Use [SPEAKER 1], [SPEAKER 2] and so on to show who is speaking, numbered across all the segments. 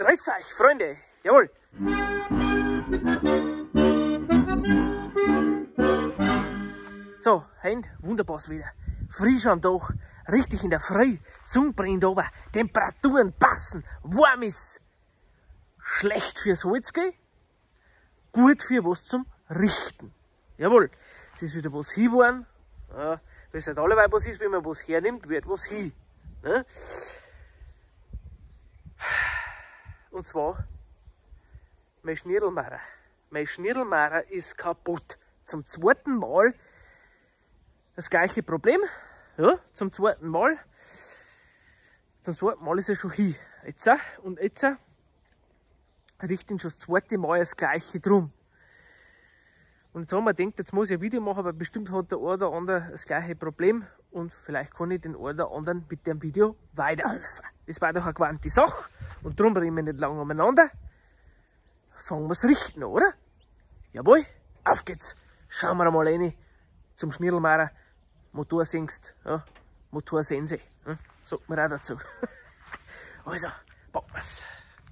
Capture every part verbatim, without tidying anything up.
[SPEAKER 1] Grüß euch, Freunde. Jawohl. So, heute wunderbar wieder. Frisch am Tag, richtig in der Früh. Die Sonne brennt runter, Temperaturen passen, warm ist. Schlecht fürs Holz gehen, gut für was zum Richten. Jawohl, es ist wieder was hinworden. Ja, das halt alleweil was ist, wenn man was hernimmt, wird was hin. Ne? Und zwar, mein Schnirdelmacher. Mein Schnirdelmacher ist kaputt. Zum zweiten Mal das gleiche Problem. Ja, zum zweiten Mal. Zum zweiten Mal ist er schon hin. Jetzt, und jetzt richten schon das zweite Mal das gleiche drum. Und jetzt haben wir gedacht, jetzt muss ich ein Video machen, weil bestimmt hat der eine oder andere das gleiche Problem und vielleicht kann ich den einen oder anderen mit dem Video weiterhelfen. Das war doch eine gewandte Sache und darum reden wir nicht lange umeinander. Fangen wir das Richten an, oder? Jawohl, auf geht's. Schauen wir mal rein zum Schnirdelmacher. Motorsengst, ja, Motorsense, hm? Sagt man auch dazu. Also, packen wir's.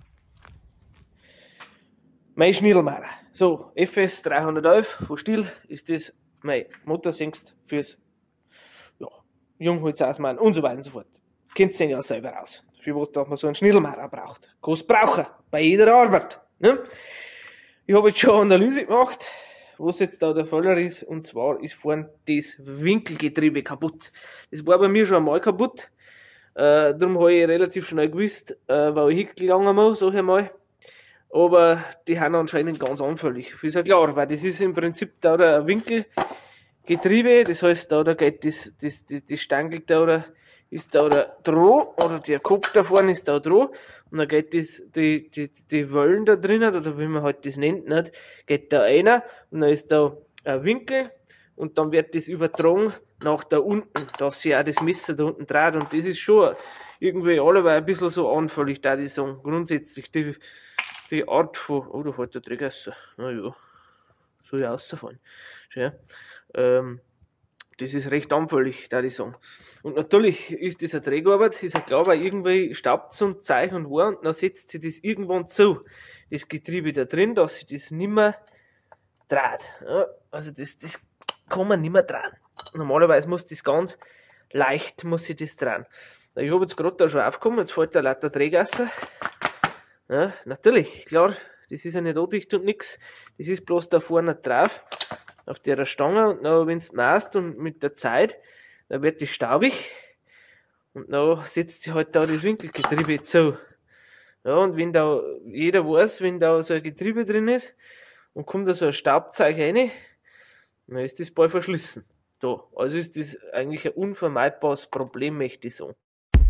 [SPEAKER 1] Mein Schnirdelmacher. So, F S dreihundertelf von Stihl ist das mein Motorsengst fürs ja, Jungholzausmann und so weiter und so fort. Kennt ihr ja selber raus. Für was man so einen Schnirdelmacher braucht. Kannst brauchen, bei jeder Arbeit. Ne? Ich habe jetzt schon eine Analyse gemacht, was jetzt da der Fehler ist. Und zwar ist vorne das Winkelgetriebe kaputt. Das war bei mir schon einmal kaputt. Äh, darum habe ich relativ schnell gewusst, äh, wo ich hingegangen muss, sag ich mal. Aber die haben anscheinend ganz anfällig. Ist ja klar, weil das ist im Prinzip da ein Winkelgetriebe, das heißt, da, da geht das, das, das, das Stangel da, oder ist da der dran, oder der Kopf da vorne ist da dran, und dann geht das, die, die, die Wellen da drinnen, oder wie man halt das nennt, nicht, geht da einer, und dann ist da ein Winkel, und dann wird das übertragen nach da unten, dass sich auch das Messer da unten dreht, und das ist schon irgendwie alleweil ein bisschen so anfällig, da ich sagen, grundsätzlich die, die Art von, oh, da fällt der Träger raus, naja, soll ja rausfallen, schön, ähm, das ist recht anfällig, da ich sagen. Und natürlich ist das eine Trägerarbeit, ist ja klar, weil irgendwie staubt es und Zeug und war, und dann setzt sich das irgendwann zu, das Getriebe da drin, dass sich das nimmer dreht. Ja, also das, das kann man nimmer drehen. Normalerweise muss das ganz leicht, muss sich das drehen. Ich habe jetzt gerade da schon aufgekommen, jetzt fällt da lauter Träger raus. Ja, natürlich, klar, das ist ja nicht undicht und nix, das ist bloß da vorne drauf, auf der Stange, und dann, wenn du machst und mit der Zeit, dann wird das staubig, und dann setzt sich halt da das Winkelgetriebe zu. Ja, und wenn da, jeder weiß, wenn da so ein Getriebe drin ist, und kommt da so ein Staubzeug rein, dann ist das bald verschlissen. Da, also ist das eigentlich ein unvermeidbares Problem, möchte ich sagen.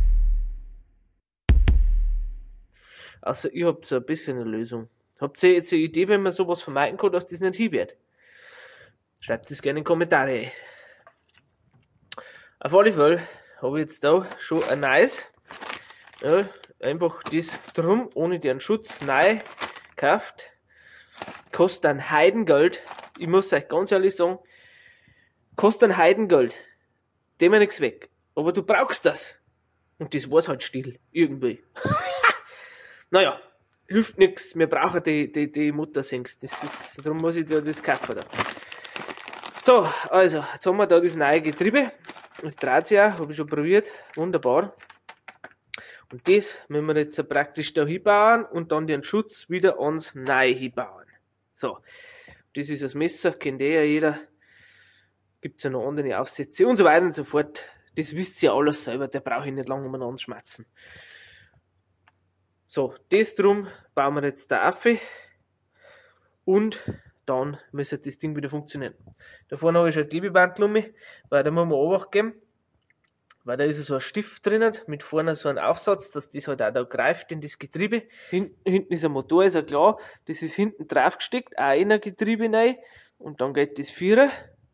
[SPEAKER 1] Also ich hab so ein bisschen eine Lösung. Habt ihr jetzt eine Idee, wenn man sowas vermeiden kann, dass das nicht hin wird? Schreibt das gerne in die Kommentare. Auf alle Fälle habe ich jetzt da schon ein neues. Ja, einfach das drum, ohne den Schutz, neu gekauft. Kostet ein Heidengeld. Ich muss euch ganz ehrlich sagen, kostet ein Heidengeld. Dem ist nichts weg. Aber du brauchst das. Und das war's halt still. Irgendwie. Naja, hilft nichts, wir brauchen die, die, die Motorsengst, das ist, darum muss ich da das kaufen da. So, also, jetzt haben wir da das neue Getriebe, das dreht sich auch, habe ich schon probiert, wunderbar. Und das müssen wir jetzt praktisch da hinbauen und dann den Schutz wieder ans Neue hinbauen. So, das ist das Messer, kennt eh ja jeder, gibt es ja noch andere Aufsätze und so weiter und so fort. Das wisst ihr alles selber, da brauche ich nicht lange umeinander schmatzen. So, das drum bauen wir jetzt da auf und dann müsste das Ding wieder funktionieren. Da vorne habe ich schon ein Klebeband um mich, weil da muss man Obacht geben, weil da ist so ein Stift drinnen, mit vorne so ein Aufsatz, dass das halt auch da greift in das Getriebe. Hin, hinten ist ein Motor, ist ja klar, das ist hinten drauf gesteckt, auch in ein Getriebe rein, und dann geht das Vierer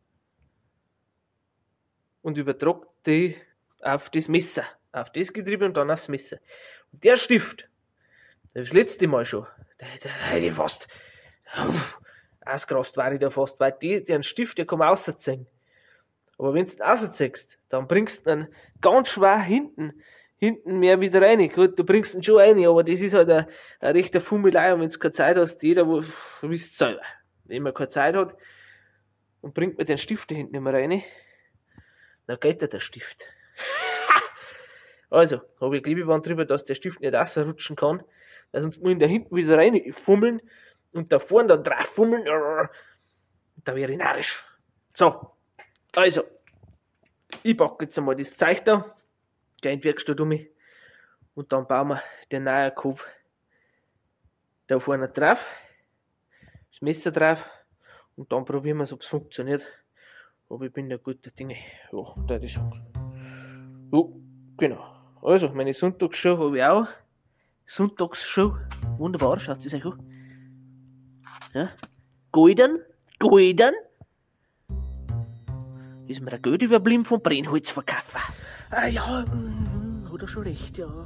[SPEAKER 1] und übertragt die auf das Messer, auf das Getriebe und dann aufs Messer. Und der Stift, das letzte Mal schon, da hätte ich fast ausgerast war ich da fast, weil die, den Stift, der kann man rausziehen. Aber wenn du ihn rausziehst, dann bringst du ihn ganz schwer hinten, hinten mehr wieder rein. Gut, du bringst ihn schon rein, aber das ist halt eine, eine rechte Fummelei und wenn du keine Zeit hast, jeder, wo, du wisst selber, wenn man keine Zeit hat und bringt mir den Stift da hinten nicht mehr rein, dann geht da der Stift. Also, habe ich Klebeband drüber, dass der Stift nicht rausrutschen kann, weil sonst muss ich da hinten wieder rein fummeln und da vorne dann drauf fummeln, da wäre ich narrisch. So, also, ich packe jetzt einmal das Zeug da, geh in die Werkstatt um mich und dann bauen wir den neuen Kopf da vorne drauf, das Messer drauf und dann probieren wir es, ob es funktioniert. Aber ich bin da guter Dinge. Ja, da ist schon. Ja, genau. Also, meine Sonntagsshow habe ich auch. Sonntagsshow. Wunderbar, schaut es euch an. Ja. Golden, golden. Ist mir ein Geld überblieben vom Brennholzverkaufer. Ah ja, mm, hat er schon recht, ja.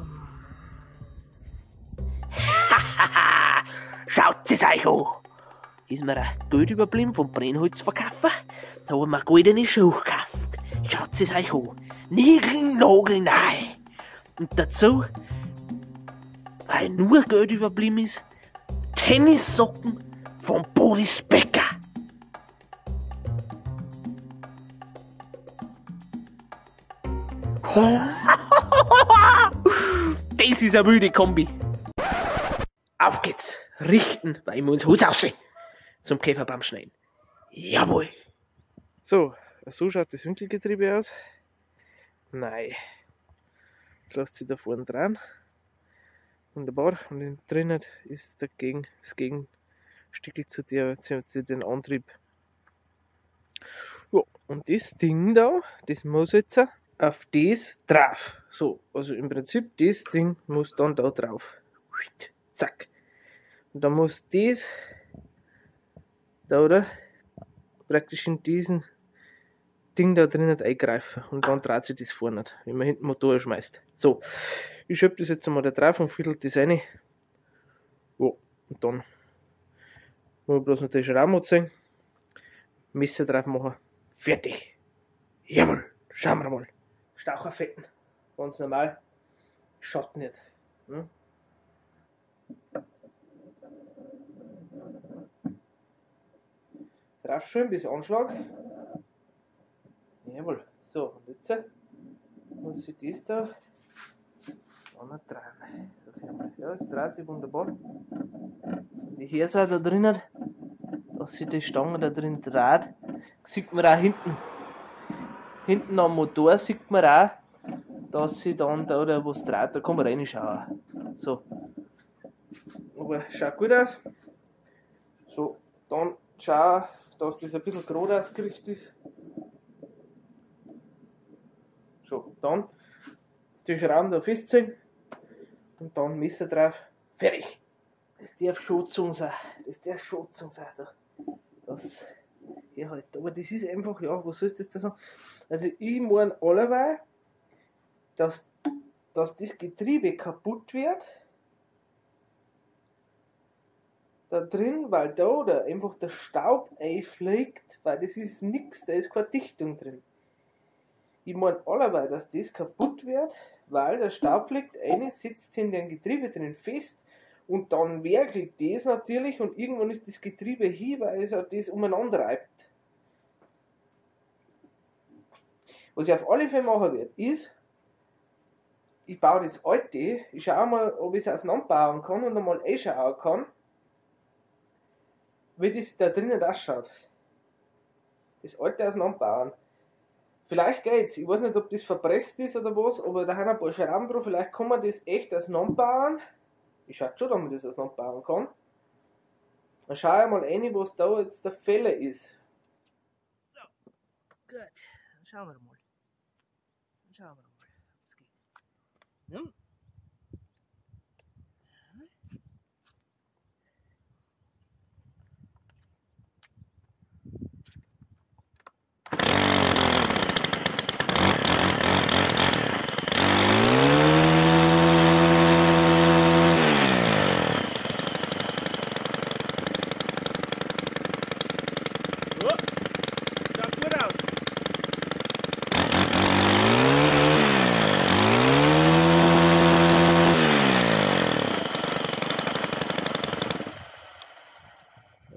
[SPEAKER 1] Schaut es euch an. Ist mir ein Geld überblieben vom Brennholzverkaufer. Da haben wir eine goldene Show gekauft. Schaut es euch an. Nigelnagelneu. Und dazu, weil nur Geld überblieben ist, Tennissocken von Boris Becker. Das ist eine wilde Kombi. Auf geht's. Richten, weil wir uns Hut aussehen. Zum Käferbaum schneiden. Jawohl. So, so schaut das Winkelgetriebe aus. Nein. Jetzt lässt sich da vorne dran. Wunderbar. Und innen drinnen ist dagegen, das Gegenstückel zu, der, zu, zu den Antrieb. Ja, und das Ding da, das muss jetzt auf das drauf. So, also im Prinzip das Ding muss dann da drauf. Zack. Und dann muss das da, oder? Praktisch in diesen Ding da drinnen eingreifen und dann dreht sich das vorne nicht, wenn man hinten den Motor schmeißt. So, ich schiebe das jetzt einmal da drauf und viertel das rein. Ja, und dann muss ich bloß noch den Schrauben ziehen, Messer drauf machen, fertig. Jawohl, schauen wir mal. Staucherfetten, ganz normal, schaut nicht. Hm? Drauf schön bis Anschlag. Jawohl, so, und jetzt muss ich das da noch drehen. Ja, es dreht sich wunderbar. Die Härse da drinnen, dass sich die Stange da drin dreht, sieht man auch hinten. Hinten am Motor sieht man auch, dass sie dann da oder was dreht, da kann man reinschauen. So. Aber schaut gut aus. So, dann schau, dass das ein bisschen gerade ausgerichtet ist. So, dann die Schrauben da festziehen und dann Messer drauf. Fertig. Das darf Schutzung sein. Das darf Schutzung sein. Das hier halt. Aber das ist einfach, ja, was soll ich das da sagen? Also ich meine allerweil, dass, dass das Getriebe kaputt wird. Da drin, weil da, da einfach der Staub einfliegt, weil das ist nichts, da ist keine Dichtung drin. Ich meine allerweil, dass das kaputt wird, weil der Staub fliegt ein, sitzt in dem Getriebe drin fest und dann werkelt das natürlich und irgendwann ist das Getriebe hin, weil es halt das umeinander reibt. Was ich auf alle Fälle machen werde, ist, ich baue das alte, ich schaue mal, ob ich es auseinanderbauen kann und einmal einschauen kann, wie das da drinnen ausschaut. Das alte auseinanderbauen. Vielleicht geht's, ich weiß nicht, ob das verpresst ist oder was, aber da haben ein paar Schrauben drauf, vielleicht kann man das echt auseinanderbauen. Ich schaue schon, dass man das auseinanderbauen kann. Dann schaue ich mal rein, was da jetzt der Fehler ist. So, gut, dann schauen wir mal. Dann schauen wir mal, ob es geht. Ja.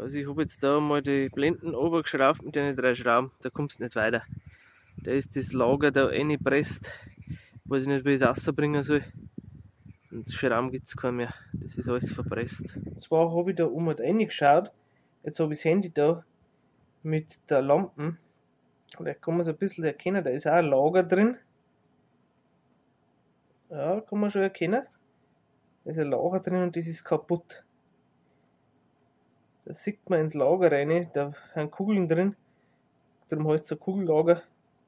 [SPEAKER 1] Also ich habe jetzt da mal die Blenden runtergeschraubt mit den drei Schrauben, da kommst du nicht weiter. Da ist das Lager da reingepresst. Weiß ich nicht, wie ich es rausbringen soll. Und Schrauben gibt es keinen mehr. Das ist alles verpresst. Und zwar habe ich da um reingeschaut. Jetzt habe ich das Handy da mit der Lampe. Vielleicht kann man es ein bisschen erkennen. Da ist auch ein Lager drin. Ja, kann man schon erkennen. Da ist ein Lager drin und das ist kaputt. Da sieht man ins Lager rein. Da sind Kugeln drin. Darum heißt es ein Kugellager.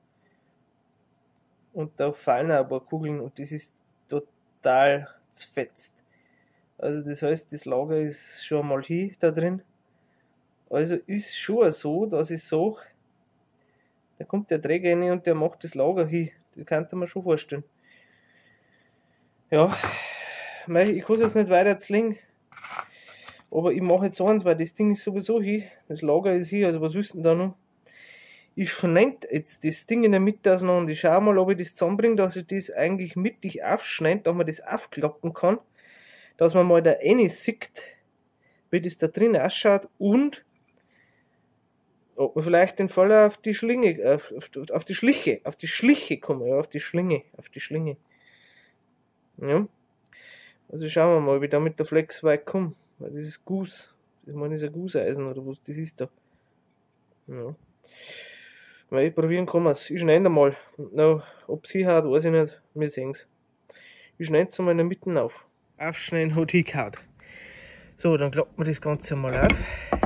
[SPEAKER 1] Und da fallen auch ein paar Kugeln und das ist total zerfetzt. Also das heißt, das Lager ist schon mal hin da drin. Also ist schon so, dass ich sage, da kommt der Träger rein und der macht das Lager hin. Das kann man schon vorstellen. Ja, ich kann es jetzt nicht weiter erzählen. Aber ich mache jetzt eins, weil das Ding ist sowieso hin. Das Lager ist hier, also was willst du denn da noch? Ich schneide jetzt das Ding in der Mitte auseinander. Ich schaue mal, ob ich das zusammenbringe, dass ich das eigentlich mittig aufschneide, dass man das aufklappen kann. Dass man mal da rein sieht, wie das da drin ausschaut und ob man vielleicht den Fall auf die Schlinge, auf, auf, auf die Schliche, auf die Schliche kommen, ja, auf die Schlinge, auf die Schlinge. Ja. Also schauen wir mal, ob ich da mit der Flex weit komme. Weil das ist Guss. Das meine ich ist ein Gusseisen oder was das ist da. Ja. Weil ich probieren kann es. Ich schneide mal. No, ob es hinhaut, weiß ich nicht. Wir sehen es. Ich schneide es mal in der Mitte auf. Aufschneiden hat hingehauen. So, dann klappt man das Ganze mal auf.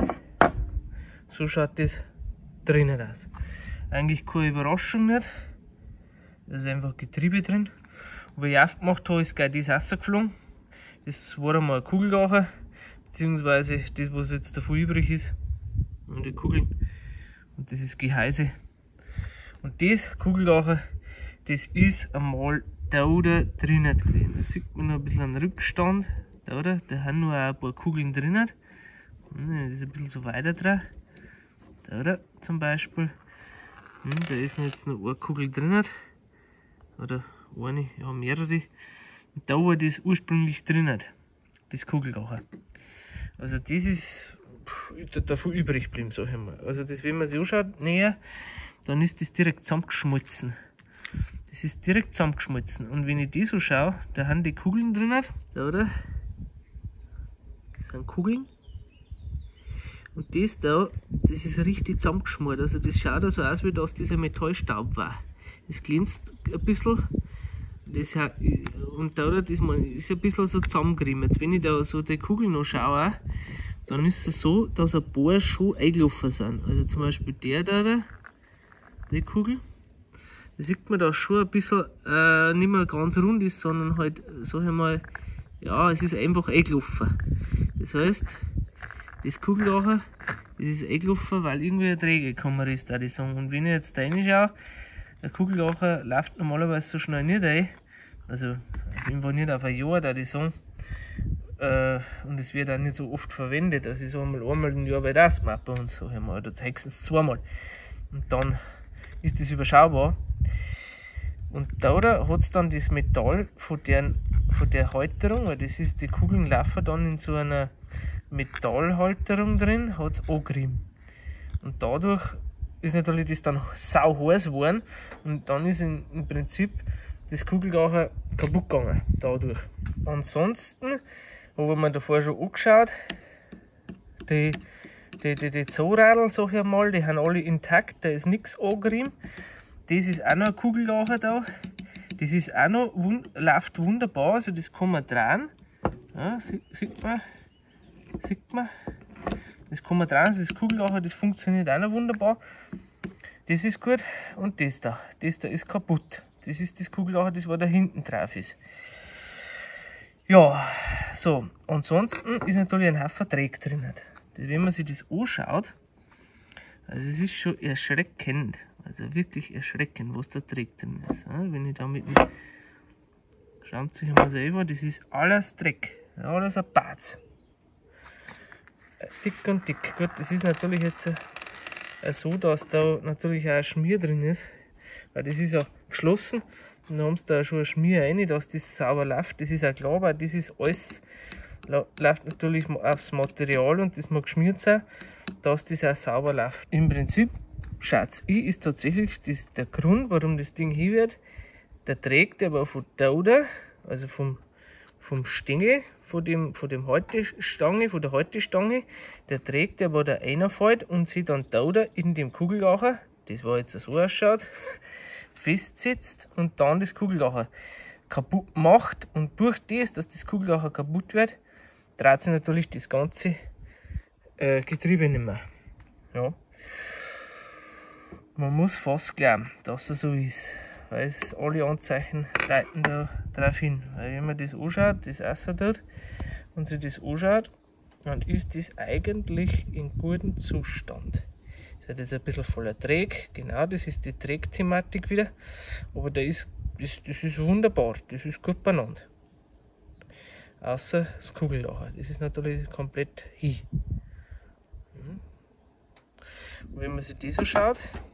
[SPEAKER 1] So schaut das drinnen aus. Eigentlich keine Überraschung nicht. Da ist einfach Getriebe drin. Und wie ich aufgemacht habe, ist gleich das rausgeflogen. Das war einmal ein Kugellager. Beziehungsweise das, was jetzt davon übrig ist. Und die Kugeln. Und das ist Gehäuse. Und das Kugellager, das ist einmal da da drinnen gewesen. Da sieht man noch ein bisschen einen Rückstand. Da, da, da haben noch ein paar Kugeln drinnen. Das ist ein bisschen so weiter dran. Da, da zum Beispiel. Da ist jetzt noch eine Kugel drinnen. Oder eine, ja mehrere. Und da war das ursprünglich drinnen. Das Kugellager. Also das ist davon übrig geblieben, sag ich mal. Also das, wenn man sich anschaut näher, dann ist das direkt zusammengeschmolzen. Das ist direkt zusammengeschmolzen. Und wenn ich das so schaue, da haben die Kugeln drin, da oder? Das sind Kugeln. Und das da, das ist richtig zusammengeschmort. Also das schaut so aus, wie das dieser Metallstaub war. Das glänzt ein bisschen. Das, und da das ist ein bisschen so zusammengerieben. Jetzt wenn ich da so die Kugeln noch schaue, dann ist es so, dass ein paar schon eingelaufen sind. Also zum Beispiel der da, die Kugel, da sieht man da schon ein bisschen äh, nicht mehr ganz rund ist, sondern halt, sag ich mal, ja, es ist einfach eingelaufen. Das heißt, das Kugellager, das ist eingelaufen, weil irgendwie ein Träger gekommen ist, da die sagen. Und wenn ich jetzt da reinschaue, der Kugellager läuft normalerweise so schnell nicht ein, also auf jeden Fall nicht auf ein Jahr, da die sagen. Äh, und es wird auch nicht so oft verwendet, also ich sage mal einmal im Jahr bei das bei uns, sag ich mal, oder höchstens zweimal. Und dann ist das überschaubar. Und da hat es dann das Metall von der, von der Halterung, weil das ist, die Kugeln laufen dann in so einer Metallhalterung drin, hat es angerieben. Und dadurch ist natürlich das dann sau heiß geworden und dann ist in, im Prinzip das Kugellager kaputt gegangen dadurch. Ansonsten habe ich mir davor schon angeschaut, die, die, die, die Zoradl, sag ich mal, die haben alle intakt, da ist nichts angerieben. Das ist auch noch ein Kugellager da, das ist auch noch, wund, läuft wunderbar, also das kann man drehen. Ja, sieht, sieht man, sieht man. Das kann man drehen, das Kugellager, das funktioniert auch noch wunderbar. Das ist gut und das da, das da ist kaputt. Das ist das Kugellager, das was da hinten drauf ist. Ja, so, ansonsten ist natürlich ein Haufen Dreck drin. Wenn man sich das anschaut, also es ist schon erschreckend, also wirklich erschreckend, was da Dreck drin ist. Wenn ich da mit dem, schaut sich mal selber, das ist alles Dreck, alles ein Batz. Dick und dick. Gut, das ist natürlich jetzt äh, so, dass da natürlich auch ein Schmier drin ist, weil das ist ja geschlossen. Und dann haben sie da schon ein Schmier rein, dass das sauber läuft. Das ist auch klar, weil das ist alles läuft natürlich aufs Material und das mag geschmiert sein, dass das auch sauber läuft. Im Prinzip, schaut ich, ist tatsächlich das, der Grund, warum das Ding hier wird, der trägt aber von da, also vom, vom Stängel, von dem, von dem Haltestange, von der Haltestange, der trägt aber da reinfällt und sich dann da in dem Kugellacher, das war jetzt so ausschaut, festsetzt und dann das Kugellacher kaputt macht, und durch das, dass das Kugellacher kaputt wird, dreht sich natürlich das ganze äh, Getriebe nicht mehr. Ja. Man muss fast glauben, dass es so ist, weil es alle Anzeichen deuten da drauf hin. Weil wenn man das anschaut, das Wasser dort, und sich das anschaut, dann ist das eigentlich in gutem Zustand. Das hat jetzt ein bisschen voller Träg, genau, das ist die Trägthematik wieder, aber da ist, das, das ist wunderbar, das ist gut beieinander. Außer das Kugellacher, das ist natürlich komplett hin. Und wenn man sich das so schaut,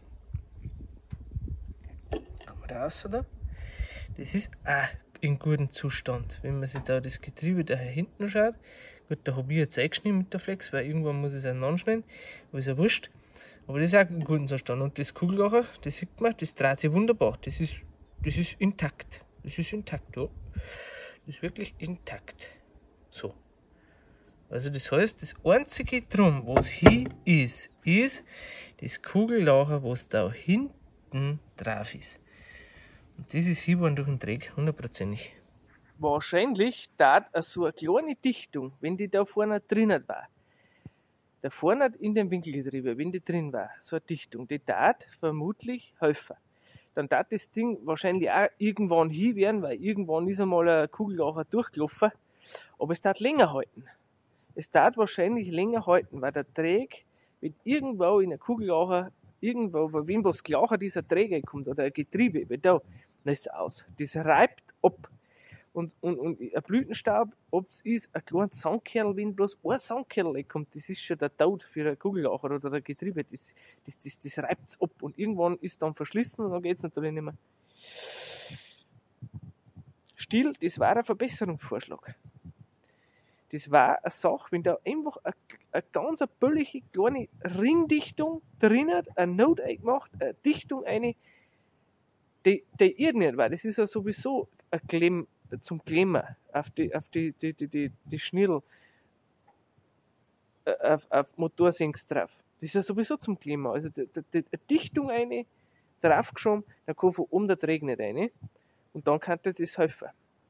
[SPEAKER 1] kann man da raus da, das ist auch in gutem Zustand. Wenn man sich da das Getriebe da hinten schaut, gut, da habe ich jetzt eingeschnitten mit der Flex, weil irgendwann muss ich es anschneiden, aber ist ja wurscht. Aber das ist auch in gutem Zustand. Und das Kugellacher, das sieht man, das dreht sich wunderbar. Das ist, das ist intakt. Das ist intakt, ja. Das ist wirklich intakt. So. Also das heißt, das einzige Drum, was hier ist, ist das Kugellacher, was da hinten drauf ist. Und das ist hier durch den Träg, hundertprozentig. Wahrscheinlich tat so eine kleine Dichtung, wenn die da vorne drinnen war. Da vorne in dem Winkelgetriebe, wenn die drin war, so eine Dichtung, die tat vermutlich helfen. Dann tat das Ding wahrscheinlich auch irgendwann hin werden, weil irgendwann ist einmal ein Kugellacher durchgelaufen, aber es tat länger halten. Es tat wahrscheinlich länger halten, weil der Träg, wenn irgendwo in der Kugellacher, irgendwo, weil wenn was Glacher dieser Träger kommt oder ein Getriebe, wie da, dann ist es aus. Das reibt ab. Und, und, und ein Blütenstaub, ob es ist, ein kleines Sandkerl, wenn bloß ein Sandkerl kommt, das ist schon der Tod für ein Kugellacher oder ein Getriebe, das, das, das, das reibt es ab. Und irgendwann ist es dann verschlissen und dann geht es natürlich nicht mehr. Still, das war ein Verbesserungsvorschlag. Das war eine Sache, wenn da einfach eine, eine ganz billige kleine Ringdichtung drin hat, eine Note eingemacht, eine Dichtung, eine, die, die ihr nicht, weil das ist ja sowieso ein Klemm, zum Klemmen auf die, auf die, die, die, die, die Schnirl, auf, auf Motorsenks drauf. Das ist ja sowieso zum Klemmen. Also die, die, die Dichtung eine draufgeschoben, dann kann von oben der Träg nicht rein. Und dann kann das helfen.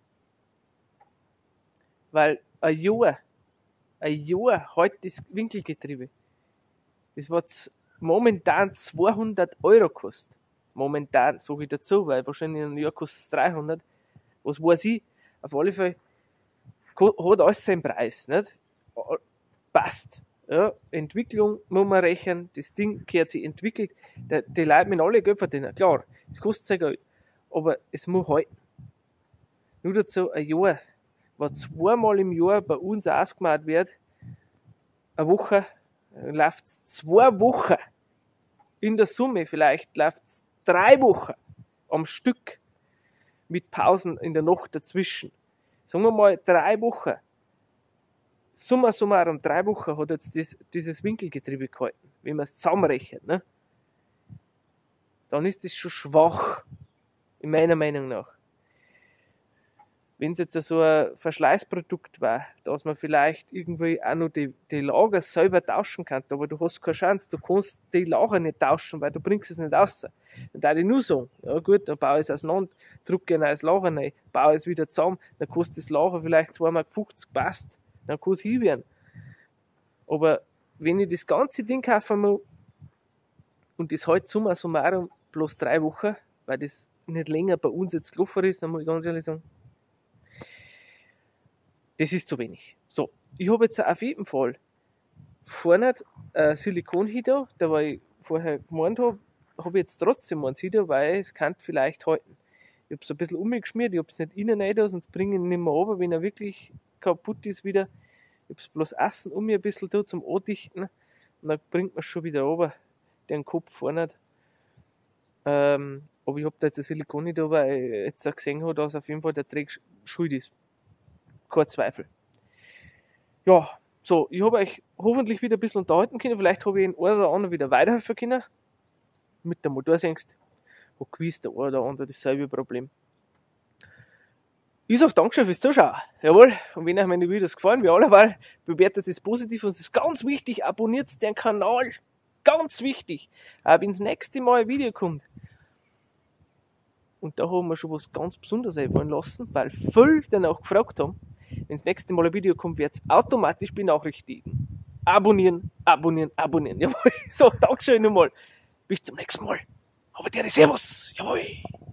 [SPEAKER 1] Weil ein Jahr, ein Jahr halt das Winkelgetriebe, das wird momentan zweihundert Euro kostet. Momentan, sage ich dazu, weil wahrscheinlich in einem Jahr kostet es dreihundert. Was weiß ich, auf alle Fälle hat alles seinen Preis, nicht? Passt. Ja, Entwicklung muss man rechnen, das Ding gehört sich entwickelt, die, die Leute müssen alle Geld verdienen, klar, das kostet sein Geld, aber es muss halten. Nur dazu ein Jahr, wo zweimal im Jahr bei uns ausgemacht wird, eine Woche, läuft es zwei Wochen, in der Summe vielleicht läuft es drei Wochen am Stück, mit Pausen in der Nacht dazwischen. Sagen wir mal drei Wochen. Summa summarum, drei Wochen hat jetzt das, dieses Winkelgetriebe gehalten, wenn man es zusammenrechnet. Ne? Dann ist das schon schwach, in meiner Meinung nach. Wenn es jetzt so ein Verschleißprodukt war, dass man vielleicht irgendwie auch noch die, die Lager selber tauschen kann, aber du hast keine Chance, du kannst die Lager nicht tauschen, weil du bringst es nicht raus. Dann darf ich nur sagen, ja gut, dann baue ich es auseinander, drücke ein neues Lager rein, baue es wieder zusammen, dann kostet das Lager vielleicht zwei Mark fünfzig, passt, dann kann es hin werden. Aber wenn ich das ganze Ding kaufen muss und das halt summa summarum bloß drei Wochen, weil das nicht länger bei uns jetzt gelaufen ist, dann muss ich ganz ehrlich sagen, das ist zu wenig. So, ich habe jetzt auf jeden Fall vorne ein Silikon hinter, da wo ich vorher gemeint habe, habe ich jetzt trotzdem eins hinter, weil es kann vielleicht halten. Ich habe es ein bisschen umgeschmiert, ich habe es nicht innen rein, sonst bringe ich ihn nicht mehr runter, wenn er wirklich kaputt ist wieder. Ich habe es bloß außen um mir ein bisschen da zum Andichten und dann bringt man es schon wieder runter, den Kopf vorne. Ähm, aber ich habe da jetzt ein Silikon hinter, weil ich jetzt auch gesehen habe, dass auf jeden Fall der Träg schuld ist. Kein Zweifel. ja, so, ich habe euch hoffentlich wieder ein bisschen unterhalten können. Vielleicht habe ich den einen oder anderen wieder weiterhelfen können. Mit der Motorsengst. Wo gewiss der eine oder andere dasselbe Problem. Ich sage Dankeschön fürs Zuschauen. Jawohl. Und wenn euch meine Videos gefallen, wie alleweil, bewertet es positiv. Und es ist ganz wichtig, abonniert den Kanal. Ganz wichtig. Auch wenn das nächste Mal ein Video kommt. Und da haben wir schon was ganz Besonderes einfallen lassen, weil viele danach gefragt haben. Wenn das nächste Mal ein Video kommt, wird es automatisch benachrichtigen. Abonnieren, abonnieren, abonnieren. Jawohl. So, Dankeschön nochmal. Bis zum nächsten Mal. Aber der Servus. Jawohl.